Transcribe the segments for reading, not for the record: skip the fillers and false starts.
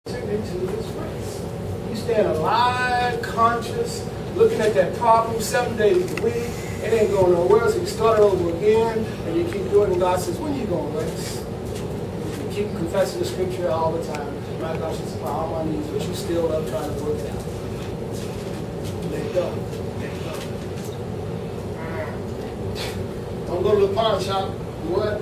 into his grace. You stand alive, conscious, looking at that problem 7 days a week. It ain't going nowhere, so you start it over again, and you keep doing it, and God says, when are you going to rest? You keep confessing the scripture all the time. My God should supply all my needs, but you still up trying to work it out. Let go. Let go. Don't go to the pawn shop. What?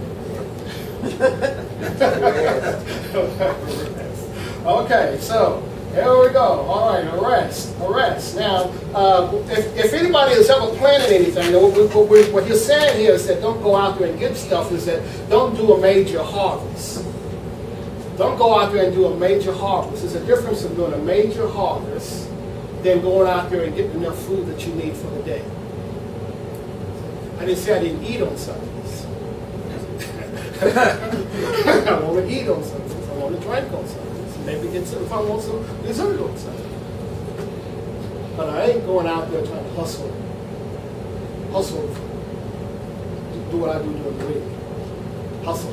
Okay, so here we go. All right, arrest. Now, if anybody has ever planted anything, what you're saying here is that don't go out there and get stuff, is that don't do a major harvest. Don't go out there and do a major harvest. There's a difference in doing a major harvest than going out there and getting enough food that you need for the day. I didn't say I didn't eat on Sundays. I want to eat on Sundays. I want to drink on Sundays. Maybe get some, if I want some dessert on Sundays. But I ain't going out there trying to hustle. Do what I do during the week. Hustle.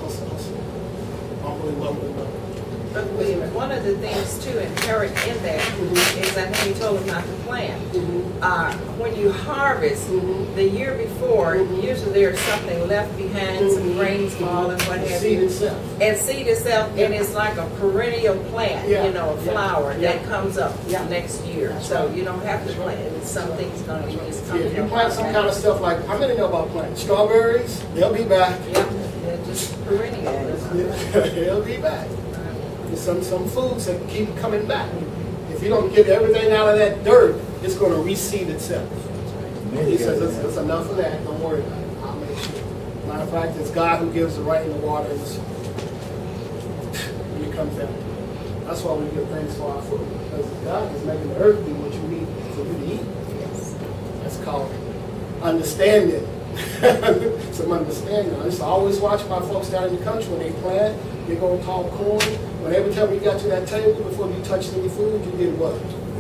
But one of the things too inherent in that is, I think you told us not to plant. When you harvest the year before, usually there's something left behind, some grains fall and what have you. And seed itself, and it's like a perennial plant, you know, a flower that comes up next year. So you don't have to plant. Something's going to just come. If you plant some kind of stuff like, how many know about planting strawberries? They'll be back. They're just perennial. They'll be back. There's some foods that keep coming back. If you don't get everything out of that dirt, it's going to reseed itself. He says, there's enough of that. Don't worry about it. I'll make sure. Matter of fact, it's God who gives the rain, the water, and the sun. When it comes down. That's why we give thanks for our food. Because God is making the earth be what you need for you to eat. Yes. That's called understanding. Some understanding. I used to always watch my folks down in the country when they plant. They're going to talk corn. But every time you got to that table, before you touched any food, you did what?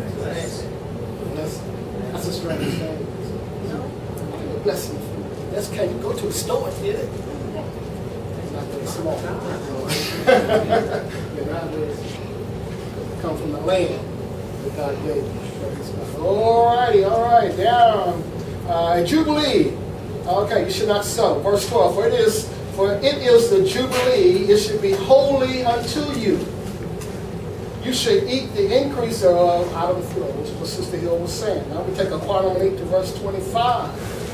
That's a strange thing. You're blessing food. That's can you go to a store and get it? It's not very small. You're not very small. Come from the land that God gave you. All right, down. Jubilee. Okay, you should not sow. Verse 12. For it is the Jubilee, it should be holy unto you. You should eat the increase thereof out of the field, which is what Sister Hill was saying. Now we take a quantum 8 to verse 25.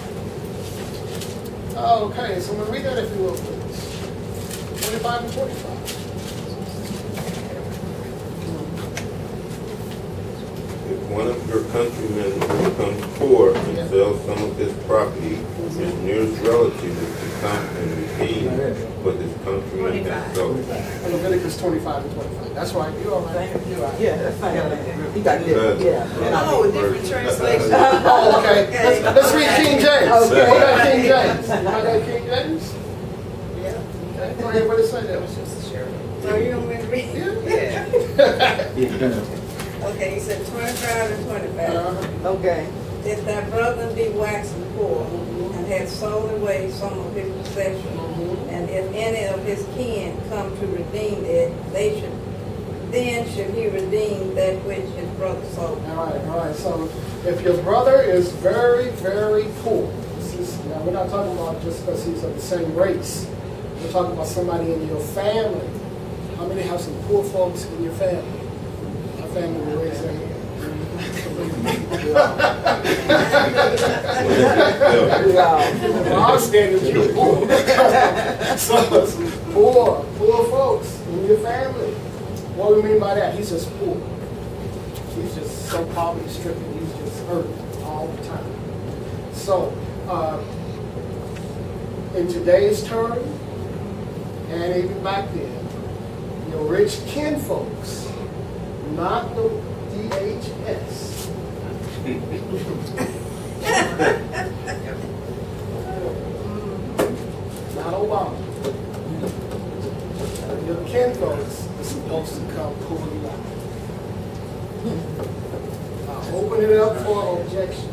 Okay, so I'm going to read that if you will, please. 25 and 25. If one of your countrymen becomes poor and sells some of his property, his nearest relative is to come and redeem what his countryman has sold. Leviticus 25 and 25. That's right. You're all right. Yeah, that's fine. You got it. Yeah. Oh, different translation. Oh, okay. Let's read King James. Okay. What about King James? You got King James? Yeah. Okay. Go ahead. What it say there? It was just a share. So you want me to read? Yeah. Okay, he said 25 and 25. Okay. If thy brother be waxing poor, and hath sold away some of his possession, and if any of his kin come to redeem it, then should he redeem that which his brother sold. All right. So if your brother is very, very poor, now we're not talking about just because he's of the same race. We're talking about somebody in your family. How many have some poor folks in your family? My family will raise their hand. Our standards, you're poor. So, poor folks in your family. What do we mean by that? He's just poor. He's just so poverty stricken. He's just hurt all the time. So, in today's term, and even back then, your rich kin folks, not the DHS. Not Obama. Your kin folks are supposed to come pull you out. I'll open it up for objections.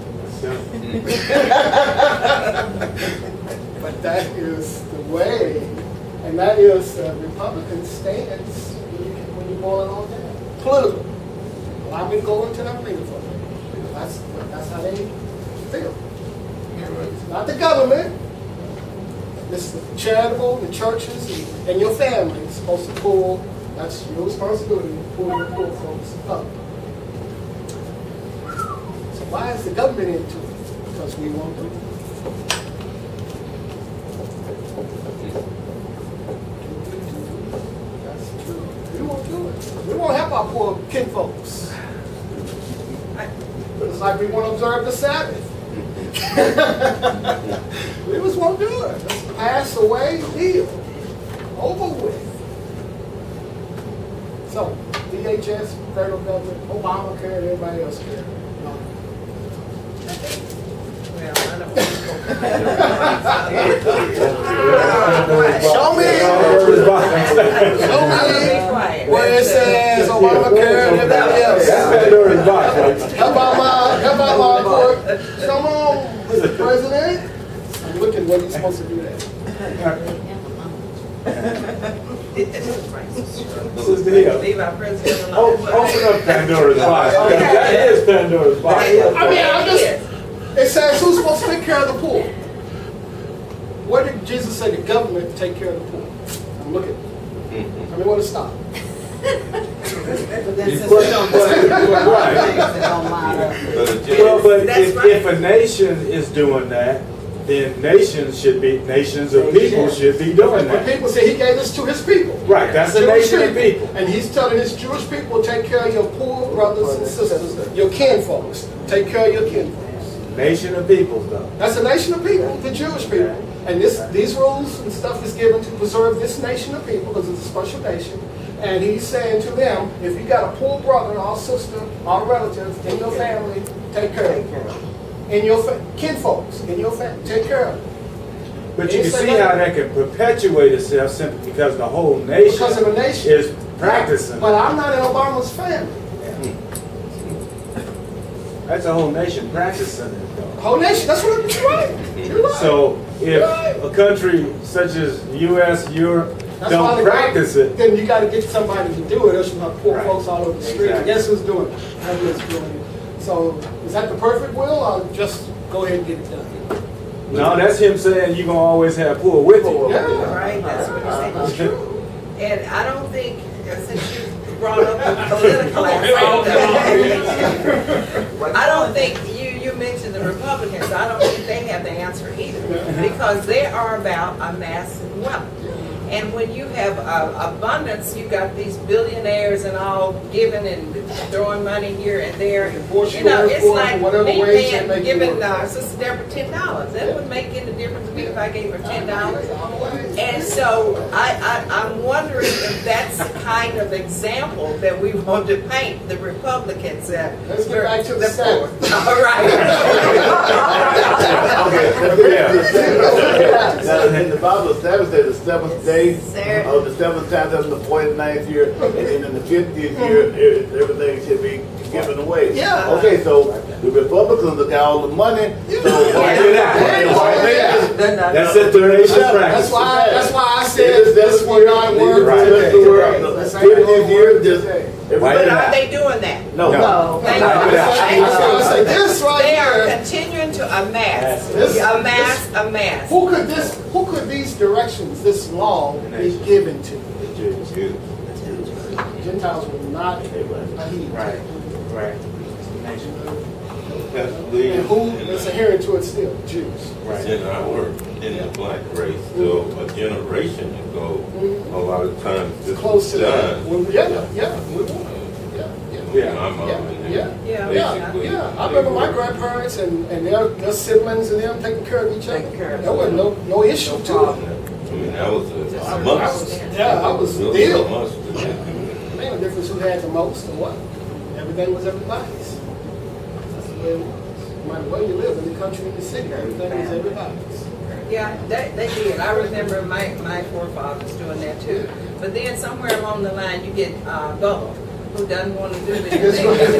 But that is the way, and that is the Republican stance when you boil it all down. Political. Allow me to go into that arena for them. That's how they feel. It's not the government. This is the charitable, the churches, and your family is supposed to pull. That's your responsibility to pull your poor folks up. So why is the government into it? Because we won't do it. That's true. We won't do it. We won't help our poor kinfolks. It's like we won't observe the Sabbath. We just won't do it. Let's pass away, deal. Over with. So, DHS, federal government, Obamacare, and everybody else care. No. Well, I don't want Show me where it says Obamacare and everybody else. How about my court? Come on, Mr. President. I'm looking when you're supposed to do that. leave our president alone. Open up Pandora's box. That is Pandora's box. I mean, I'm just, it says who's supposed to take care of the poor? Where did Jesus say the government take care of the poor? I'm looking. I mean, what to stop? Well, but if a nation is doing that, then nations of people should be doing But that. people say he gave this to his people. Right, that's a Jewish nation of people. And he's telling his Jewish people, take care of your poor brothers and sisters, your kinfolks. Take care of your kinfolks. Nation of peoples, though. That's a nation of people, the Jewish people. And these rules and stuff is given to preserve this nation of people because it's a special nation. And he's saying to them, if you got a poor brother or sister or relative in your family, take care of them. In your kinfolks, in your family, take care of them. But you can see how that can perpetuate itself simply because the whole nation, Because of the nation. is practicing. But I'm not in Obama's family. That's a whole nation practicing it, though. The whole nation, that's what you're right. You're right. So if a country such as U.S., Europe, That's why don't they practice it, then you got to get somebody to do it, else you have poor Right. folks all over the street. Exactly. Guess who's doing it? Nobody's doing it. So is that the perfect will, or just go ahead and get it done? no, that's him saying you're going to always have poor with you. Yeah. Right, that's what That's he's saying. true. And I don't think, since you brought up the political aspect, I don't think you mentioned the Republicans. I don't think they have the answer either, because they are about amassing wealth. And when you have abundance, you got these billionaires and all giving and throwing money here and there. You know, it's like me paying, giving Sister Deborah $10. That would make any difference to me if I gave her $10. And so I'm wondering if that's the kind of example that we want to paint the Republicans at. Let's get back to the Sabbath. All right. Now, in the Bible, the Sabbath says the seventh day of the seventh time, that's the 49th year, and then in the 50th year, everything should be given away. Yeah. Okay, so the Republicans have got all the money. So Wipe it out. That's it, the nation's practice. That's why I said this one not work Right. today. The 50th year, just But are they doing that? no. Thank Wipe it out. you. I say this right They are here. continuing to amass, This- amass. Who could these directions, this law, be given to? Gentiles will not heed. Right, right. Pastor And who is adhering to it still? Jews. In the black race, so a generation ago, a lot of times this Close was to that. done. Well, yeah. My mom and Yeah. them, Yeah. basically. Yeah, I remember my grandparents and their siblings and them taking care of each other. There was no issue to it. I mean, that was a must. I was It was a deal. must to do. It made no difference who had the most or what. Everything was everybody's. That's the way it was. No matter where you live, in the country, in the city, everything was everybody's. Yeah, they did. I remember my forefathers doing that too. But then somewhere along the line, you get Bubba, who doesn't want to do anything. If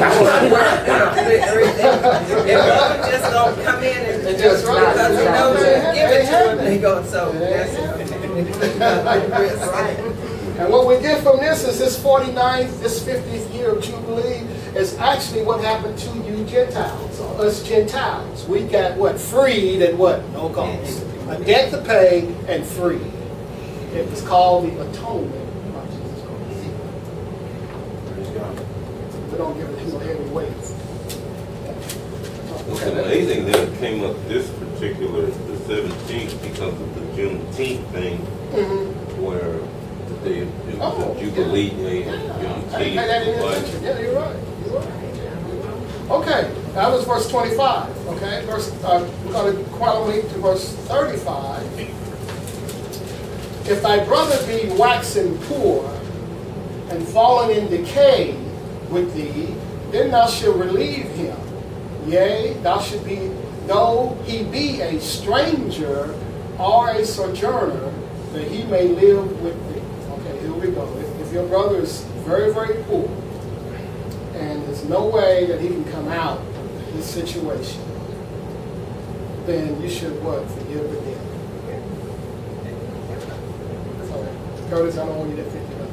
Bubba just don't come in and That's right. because he knows you give it to him, they go, so that's right. And what we get from this is this 49th, this 50th year of Jubilee is actually what happened to you Gentiles, or us Gentiles. We got what? Freed at what? No cost. A debt to pay and free. It was called the atonement of Jesus Christ. We don't give it no heavy weight. It's amazing that it came up this particular, the 17th, because of the Juneteenth thing, where they do the Jubilee Day and Juneteenth. I didn't pay that any attention. Yeah, you're right. You're right. Okay, that was verse 25. Okay, we're going to chronology to verse 35. If thy brother be waxen poor and fallen in decay with thee, then thou shalt relieve him. Yea, thou should be, though he be a stranger or a sojourner, that he may live with thee. Okay, here we go. If your brother is very, very poor, and there's no way that he can come out of this situation, then you should what? Forgive the debt. So, Curtis, I don't want you to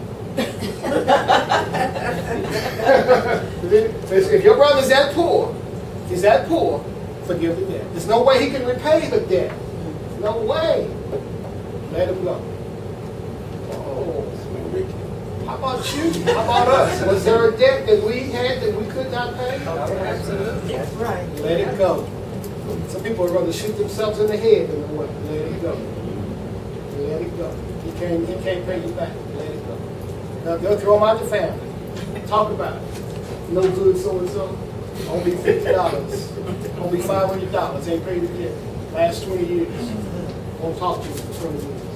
$50. If your brother's that poor, he's that poor, forgive the debt. There's no way he can repay the debt. No way. Let him go. Oh. How about you? How about us? Was there a debt that we had that we could not pay? Absolutely. That's right. Let it go. Some people are going to shoot themselves in the head in the way. Let it go. Let it go. He can't pay you back. Let it go. Now they'll throw them out the family. Talk about it. No good so and so. Only $50. Only $500. Ain't paid it yet. Last 20 years. Won't talk to you for 20 years.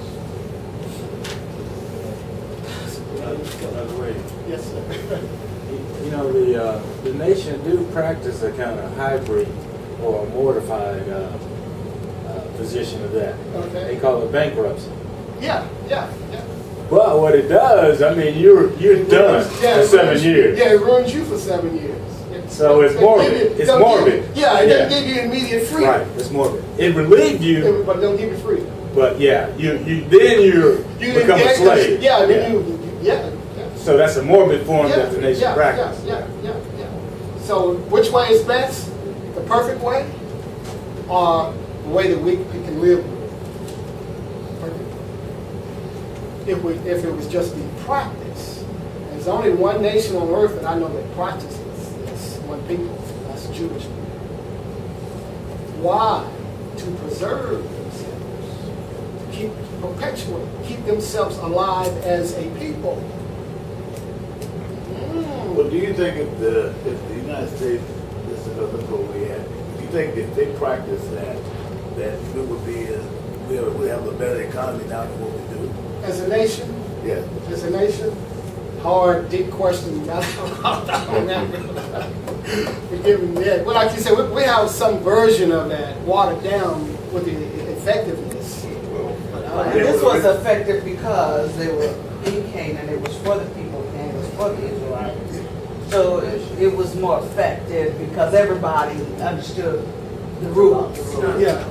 Another way. Yes, sir. You know, the nation do practice a kind of hybrid or a mortified position of that. Okay. They call it bankruptcy. Yeah. But what it does, I mean, you're done for 7 years. Yeah, it ruins you for 7 years. So it's morbid. It's morbid. It doesn't give you immediate freedom. Right, it's morbid. It relieved you, But it don't give you freedom. but yeah, you become a slave. Yeah. So that's a morbid form that the nation practices. Yeah. So which way is best? The perfect way, or the way that we can live? If it was just the practice, there's only one nation on earth that I know that practices this. One people, that's Jewish people. Why? To preserve themselves, to perpetuate, keep themselves alive as a people. Well, do you think if the United States, this is another goal we had, do you think if they practice that we would be, we have a better economy now than what we do? As a nation? Yeah. As a nation? Hard, deep question. I don't know. Forgive me. Yeah. Well, like you said, we have some version of that watered down with the effectiveness. And this was effective because they were in Canaan. It was for the people of Canaan. It was for the Israelites. So it was more effective because everybody understood the rules. Yeah.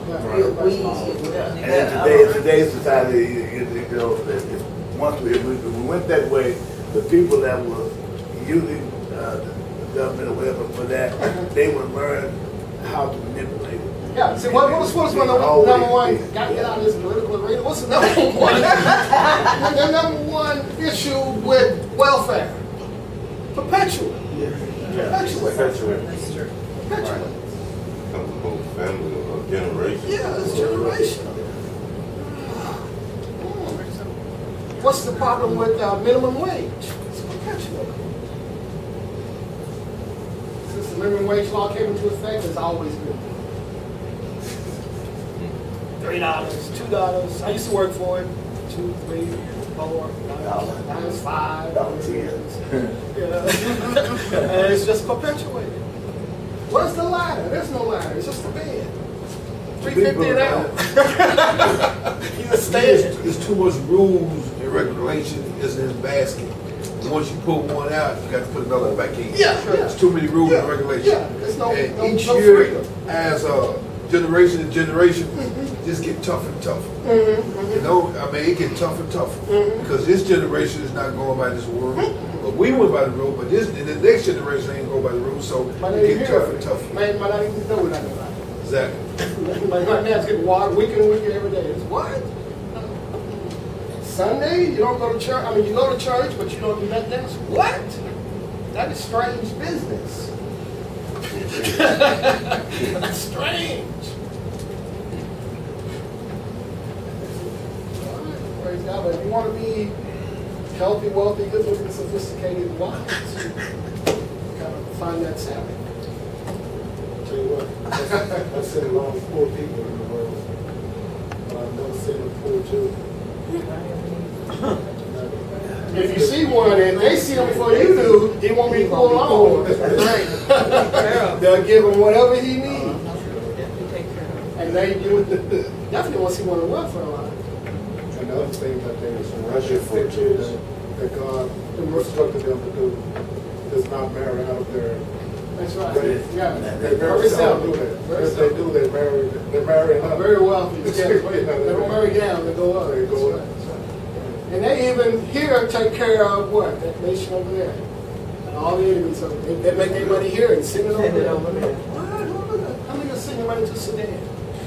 And in today's society, you know, once we went that way, the people that were using the government or whatever for that, they would learn how to manipulate it. Yeah. See, what's number one? Got to get out of this political arena. What's the number one? The number one issue with welfare? Perpetuate. Perpetuate. That's true. Perpetuate. Becomes a whole family or generation. Yeah, it's generational. What's the problem with minimum wage? It's perpetuated. Since the minimum wage law came into effect, it's always been $3, $2. I used to work for it. $2, $3, $4, $5. And it's just perpetuated. Where's the ladder? There's no ladder. It's just a bed. $3.50 an hour. You understand? There's too much rules and regulation is in this basket. And once you pull one out, you got to put another back in. Yeah. There's too many rules and regulations. Yeah. There's no And each no year, freedom. as generation to generation, just get tougher and tougher. Mm-hmm. You know, I mean, it get tougher and tougher. Mm-hmm. Because this generation is not going by this rule. But we went by the rule, but the next generation ain't going by the rule, so it get tougher and tougher. Man, might not even know what I know about it. Exactly. Like right now, it's getting wild, weaker and weaker every day. It's what? Sunday, you don't go to church. I mean, you go to church, but you don't do nothing else. What? That is strange business. That's strange. Praise God, but if you want to be healthy, wealthy, good looking, sophisticated, wise, you gotta find that Sabbath. Tell you what, I've seen a lot of poor people in the world, but I've never seen a poor Jew. If you see one and they see him before you do, he won't be pulled on. They'll give him whatever he needs. And they you definitely want to see one of the welfare line. And the other thing that they Russia for Jews that God instructed them to do is not marry out of their. That's right. Yeah, Yeah. they very seldom do that. If they do, they marry up. Very wealthy. They don't marry down, they go up. They go up. That's right. And they even here take care of what? That nation over there. And all the enemies of it. They make their money here and send it over there. What? How many are sending money to Sudan?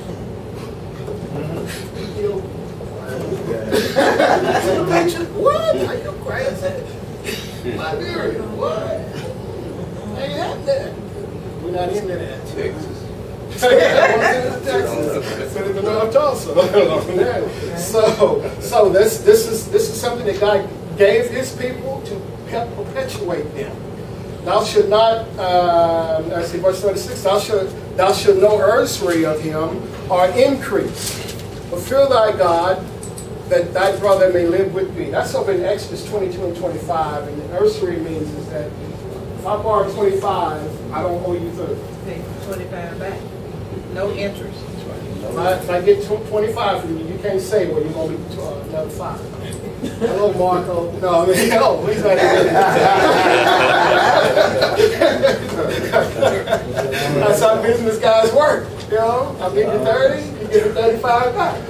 What? Are you crazy? Liberia, what? Ain't happening. We're not into that. Texas. Texas. Send it to North Tulsa. So this is something that God gave His people to help perpetuate them. Thou should not, I see verse 36, thou should no usury of him or increase. But fear thy God, that thy brother may live with thee. That's over in Exodus 22 and 25. And the usury means is that if I borrow 25, I don't owe you 30. Pay 25 back. No interest. If I get 25 from you, you can't say, well, you're going to be another 5. Hello, Marco. No, I mean, no, he's not even. That's how business guys work. You know, I give you 30, you give me 35 back.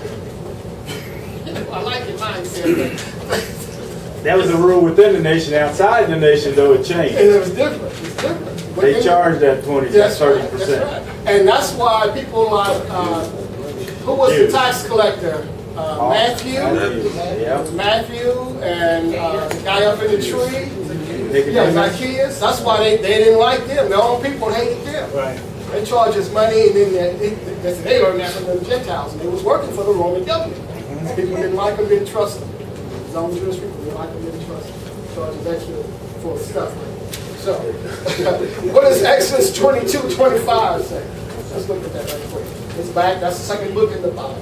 I like your mindset. That was a rule within the nation. Outside the nation, though, it changed. And it was different. It's different. They charged that 20, That's 30%. right, that's right. And that's why people like, who was the tax collector? Matthew. Yeah. Matthew and the guy up in the tree. Yeah, Zacchaeus. That's why they didn't like them. Their own people hated them. Right. They charged us money, and then they learned that from the Gentiles, and they was working for the Roman government. People didn't like them, didn't trust them. His own Jewish people didn't like them, didn't trust them. Charges extra for stuff. So, what does Exodus 22:25 say? Let's look at that right quick. It's back. That's the second book in the Bible.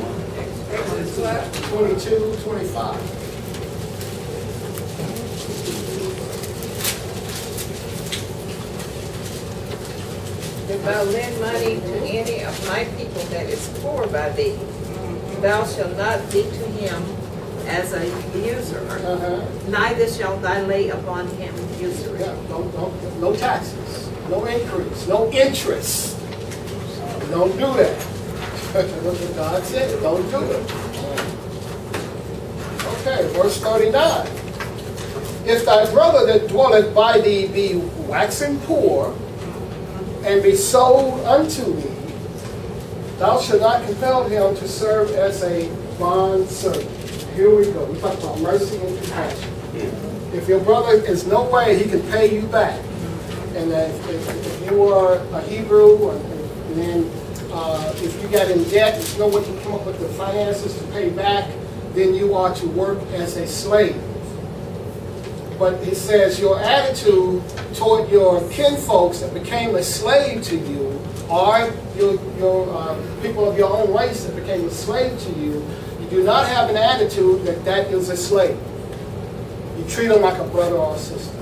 22:25. If thou lend money to any of my people that is poor by thee, thou shalt not be to him as a usurer, neither shalt thou lay upon him usury. Yeah, no taxes, no increase, no interest. Don't do that. Look what God said. Don't do it. Okay, verse 39. If thy brother that dwelleth by thee be waxen poor, and be sold unto thee, thou shalt not compel him to serve as a bond servant. Here we go. We talk about mercy and compassion. If your brother is no way he can pay you back, and if you are a Hebrew, and then if you got in debt, there's no way to come up with the finances to pay back, then you are to work as a slave. But it says your attitude toward your kinfolks that became a slave to you, or your people of your own race that became a slave to you, you do not have an attitude that that is a slave. You treat them like a brother or a sister.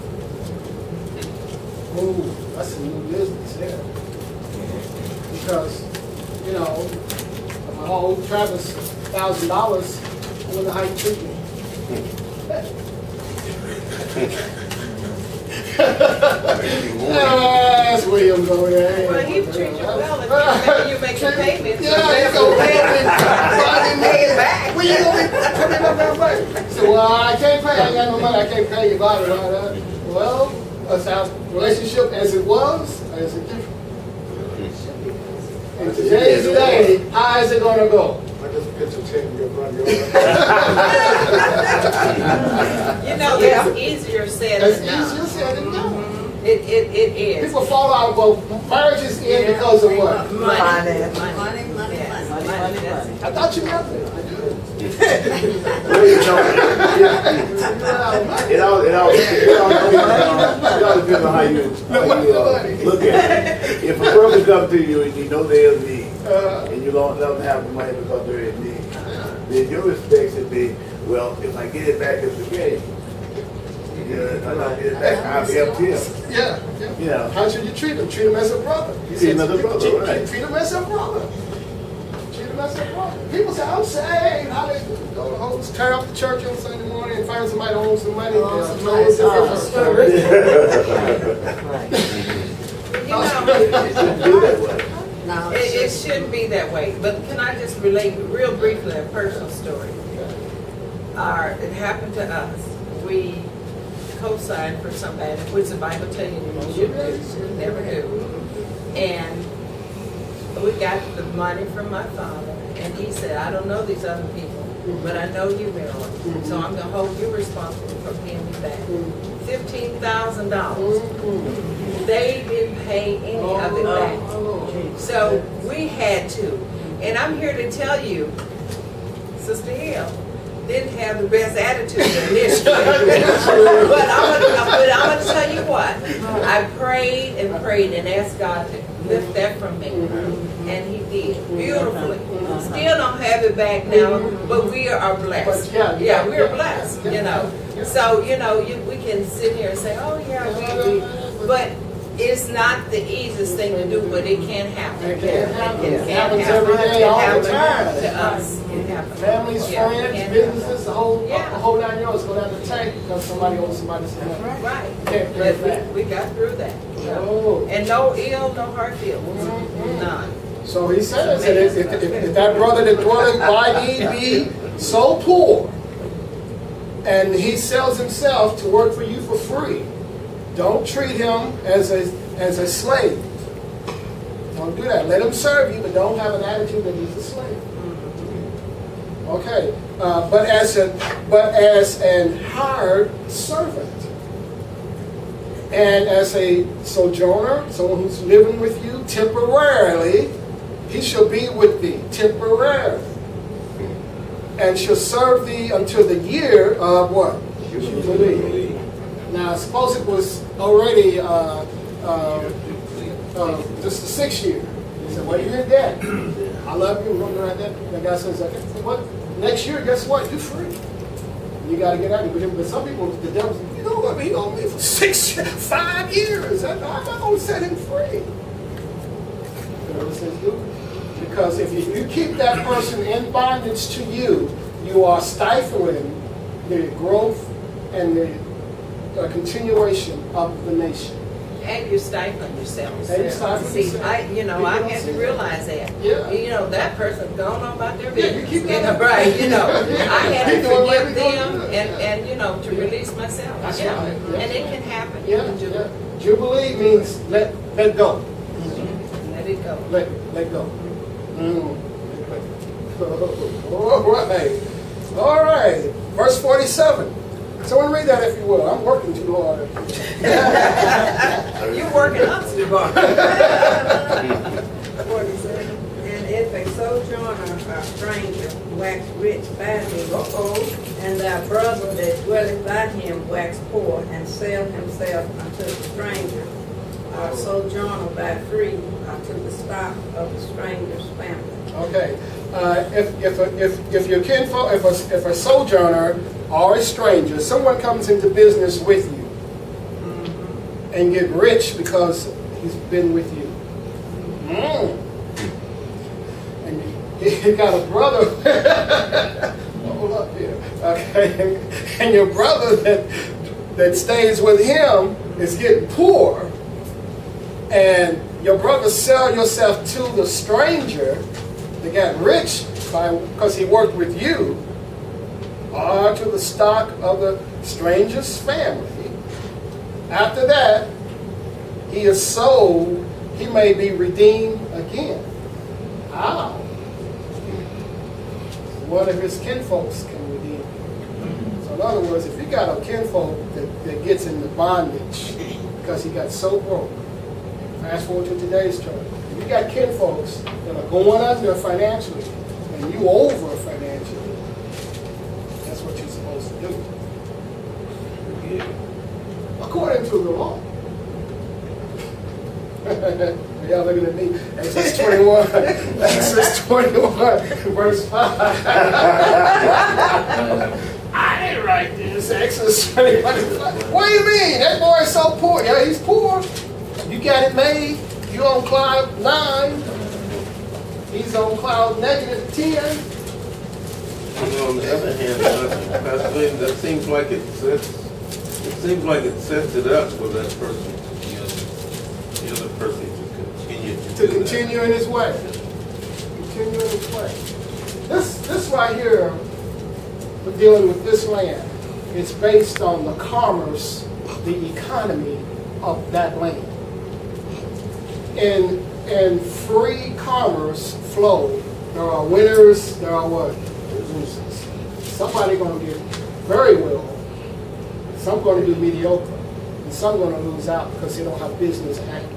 Ooh, that's a new business there. Because, you know, if I owe Travis $1,000, I wonder how you treat me. That's what Williams over there. Well, he treat you well if you make the payments. Yeah, he's gonna pay it back. Well, you gonna be putting up that money. So, well, I can't pay. I ain't got no money. I can't pay you. Blah, blah, blah. Well, that's our relationship as it was, or is it different? In today's day, how is it gonna go? I just picture taking your money over. You know, that's easier said That's than done. easier said than done. It is. People fall out. Well, marriages end because of what? Money. Finance. Money. Yes, money. That's it. I thought you meant it. Well, you know, it all depends on how you look at it. If a person comes to you and you know they're in need, and you don't let them have the money because they're in need, then your respect should be, well, if I get it back, it's okay. Yeah, I'm not get it back, I'll be up here. Yeah. You know. How should you treat him? Treat him as a brother. Treat him as a brother, right. Treat him as a brother. Treat him as a brother. People say, I'm saved. How they go to host, turn up the church on Sunday morning and find somebody that owns some money. It shouldn't be that way. But can I just relate real briefly a personal story? It happened to us. We co-signed for somebody, which the Bible tells you you never do. And we got the money from my father, and he said, I don't know these other people, but I know you, Marilyn, so I'm going to hold you responsible for paying me back. $15,000. They didn't pay any of it back. So we had to. And I'm here to tell you, Sister Hill didn't have the best attitude initially. but I'm going to tell you what. I prayed and asked God to lift that from me. And he did. Beautifully. Still don't have it back now, but we are blessed. Yeah, we're blessed, you know. So, you know, we can sit here and say, oh, yeah, we but it's not the easiest thing to do, but it can happen. It can happen. It It happens every day, all the time. To us. It happens. Families, friends, businesses, the whole 9 yards go down the tank because somebody owes somebody some money. Right. Can't pay it back. We got through that. Oh. And no ill, no hard feelings. None. So he says that if that brother that dwelleth by thee be so poor, and he sells himself to work for you for free, don't treat him as a slave. Don't do that. Let him serve you, but don't have an attitude that he's a slave. Okay, but as an hired servant, and as a sojourner, someone who's living with you temporarily, he shall be with thee temporarily, and shall serve thee until the year of what? Jubilee. Now, suppose it was already just the 6th year. He said, well, you did that. I love you. We're right there. The guy says, okay, so what? Next year, guess what? You're free. You got to get out of it. But some people, the devil says, you know what? He owed me for 5 years. I'm not going to set him free. The devil says, do it. Because if you keep that person in bondage to you, you are stifling the growth and the continuation of the nation. And you're stifling yourself. And you're stifling yourself. I had to realize that. Yeah. You know, that person's gone on about their business. You keep going. Right, you know. I had to Keep going, forgive baby, them go. and you know, to release myself. That's yeah. right. Yeah. And it can happen. Yeah. Jubilee means let go. Let it go. Let go. All right. Verse 47. Someone read that if you will. I'm working too hard. You're working us too hard. 47. And if a sojourner or stranger wax rich by thee, and thy brother that dwelleth by him wax poor, and sell himself unto the stranger, or sojourner by free unto the stock of the stranger's family. Okay. If your kinfolk, if a sojourner or a stranger, someone comes into business with you and get rich because he's been with you. And you got a brother, hold up here, okay, and your brother that stays with him is getting poor. and your brother sell yourself to the stranger that got rich because he worked with you, or to the stock of the stranger's family, after that, he is sold, he may be redeemed again. How? One of his kinfolks can redeem him. So in other words, if you got a kinfolk that gets into bondage because he got so broke, fast forward to today's church, if you got kinfolks that are going under financially, and you over financially, that's what you're supposed to do. According to the law. Y'all looking at me. Exodus 21, Exodus 21, verse 5. I didn't write this. Exodus 21, 5. What do you mean? That boy is so poor. Yeah, he's poor. You got it made. You on cloud 9. He's on cloud -10. On the other hand, Pastor Williams, that seems like it sets it up for that person, the other person to continue in his way. Continue in his way. This right here, we're dealing with this land. It's based on the commerce, the economy of that land. And free commerce flow. There are winners, there are what? Losers. Somebody going to get very well. Some going to do mediocre. And some going to lose out because they don't have business acumen.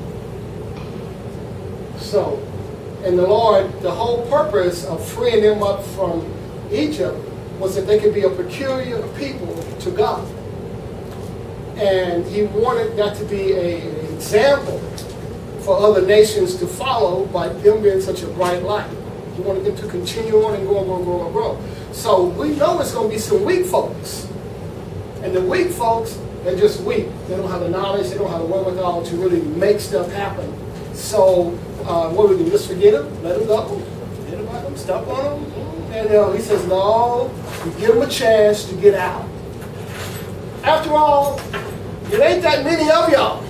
So, and the Lord, the whole purpose of freeing them up from Egypt was that they could be a peculiar people to God. And he wanted that to be an example for other nations to follow by them being such a bright light. He wanted them to continue on and grow and grow and grow and grow. So we know it's going to be some weak folks. And the weak folks, they're just weak. They don't have the knowledge, they don't have the wherewithal to really make stuff happen. So what do we do? Just forget them? Let them go? Forget about them? Step on them? And he says, no, you give them a chance to get out. After all, it ain't that many of y'all.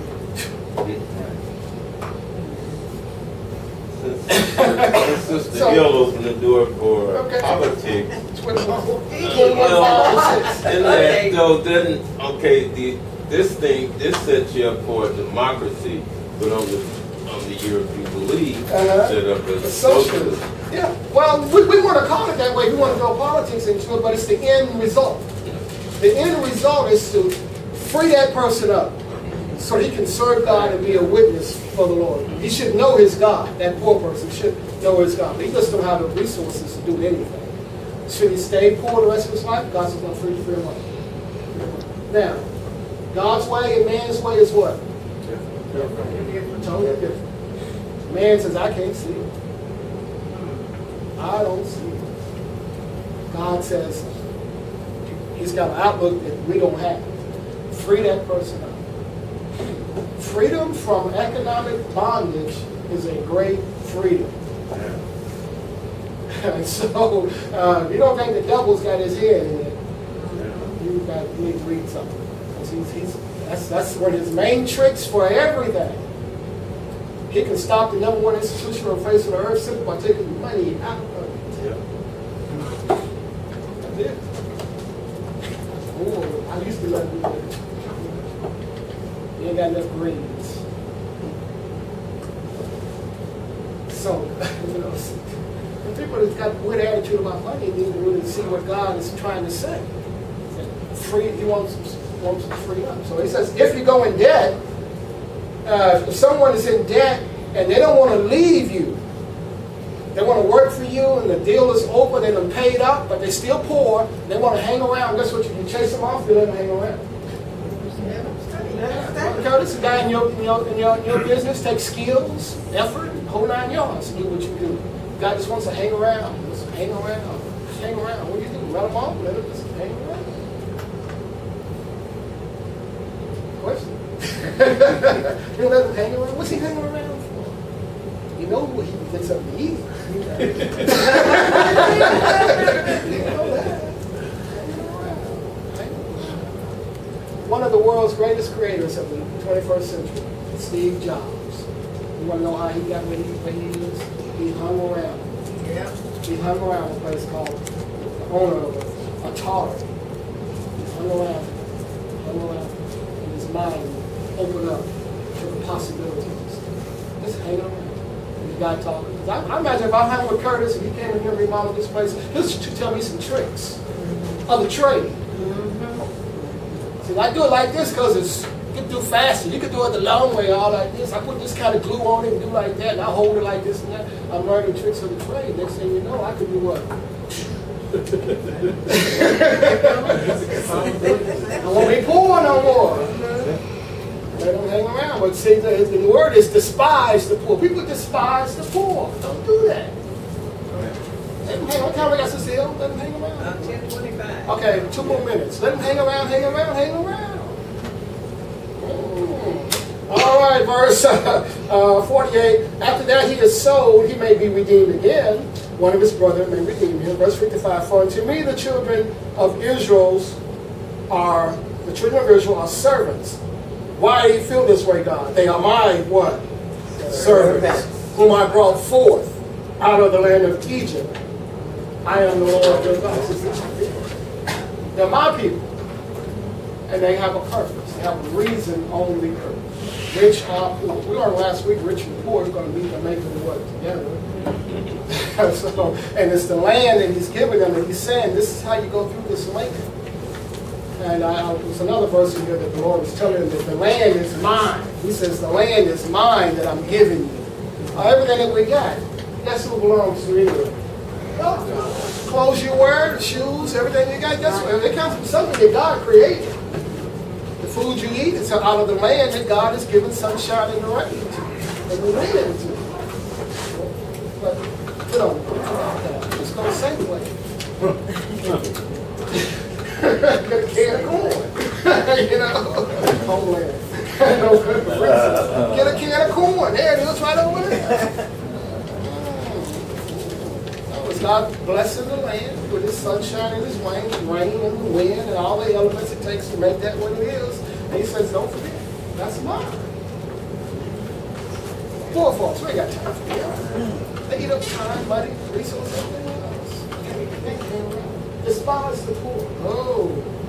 Sister Hill opened the door for politics. 21. This sets you up for a democracy, but on the year of Jubilee, set up as a socialist. Yeah, well, we want to call it that way. We want to throw politics into it, but it's the end result. The end result is to free that person up so he can serve God and be a witness for the Lord. He should know his God. That poor person should know his God. But he just don't have the resources to do anything. Should he stay poor the rest of his life? God's going to free him up. Now, God's way and man's way is what? Different. Totally different. Man says, I can't see it. I don't see it. God says, he's got an outlook that we don't have. Free that person up. Freedom from economic bondage is a great freedom. And so, you don't think the devil's got his head in it. You need to read something. That's one of his main tricks for everything. He can stop the #1 institution on the face of the earth simply by taking money out of it. That's it. Oh, I used to let people. You ain't got enough greens. So, the people that's got a good attitude about money need to really see what God is trying to say. He wants them free up. So he says, if you go in debt, if someone is in debt and they don't want to leave you, they want to work for you and the deal is over, they done paid up, but they're still poor, they want to hang around, guess what? You can chase them off, you let them hang around. This guy in your business takes skills, effort, whole 9 yards to do what you do. God just wants to hang around. Just hang around. Just hang around. What do you do? Let them off? Let them just hang around. Question? You let him hang around? What's he hanging around for? You know what he can get something to eat. You know that. One of the world's greatest creators of the 21st century, Steve Jobs. You want to know how he got where he is? He hung around. Yeah. He hung around a place called the owner of Atari. He hung around, and his mind opened up to the possibilities. Just hang around. And the guy talking. I imagine if I hung with Curtis and he came in here and remodeled this place, he'll tell me some tricks of the trade. See, I do it like this because you can do faster. You can do it the long way, all like this. I put this kind of glue on it and do like that, and I hold it like this and that. I'm learning tricks of the trade. Next thing you know, I could do what? I won't be poor no more. They don't hang around. But see, the word is despise the poor. People despise the poor. Don't do that. Let them hang around. What time we got, Cecile? Let them hang around. 10:25. Okay, 2 more minutes. Let them hang around, hang around, hang around. All right, verse 48. After that he is sold, he may be redeemed again. One of his brethren may redeem him. Verse 55. For unto me the children of Israel are servants. Why do you feel this way, God? They are my what? Servants, whom I brought forth out of the land of Egypt. I am the Lord your God. They're my people. And they have a purpose. They have a reason only purpose. Rich are poor. We learned last week rich and poor is going to meet and make them work together. So, and it's the land that he's giving them that he's saying, this is how you go through this land. And there's another verse in here that the Lord was telling him that the land is mine. He says, the land is mine that I'm giving you. Everything that we got, guess who belongs to Israel? God. Clothes you wear, the shoes, everything you got, guess what? It comes from something that God created. The food you eat is out of the land that God has given sunshine and the rain to. And the wind to. But, you know, just don't say the way. Get a can of corn. You know, homeland. Get a can of corn. There it is, right over there. God blessing the land with his sunshine and his rain and the wind and all the elements it takes to make that what it is. And he says, don't forget, that's mine. Poor folks, we ain't got time for that. They eat up time, money, resources, everything else. Despise the poor. Oh.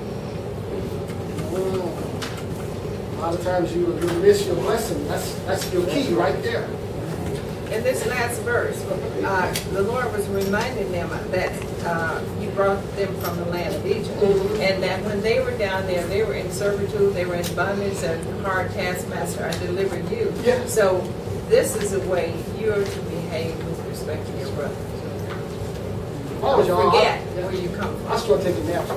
A lot of times you miss your blessing. That's your key right there. In this last verse, the Lord was reminding them that He brought them from the land of Egypt, and that when they were down there, they were in servitude, they were in bondage, and hard taskmaster, I delivered you. Yeah. So this is the way you're to behave with respect to your brother. Don't forget where you come from. I start taking naps.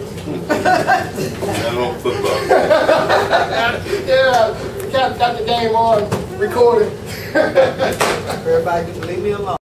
Not on football. Yeah, got the game on, recording. Everybody just leave me alone.